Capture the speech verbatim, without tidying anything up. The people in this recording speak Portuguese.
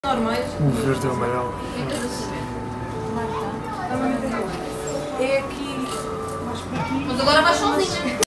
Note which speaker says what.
Speaker 1: normais.
Speaker 2: O verde e o amarelo.
Speaker 1: É aqui. Mas agora vais sozinha.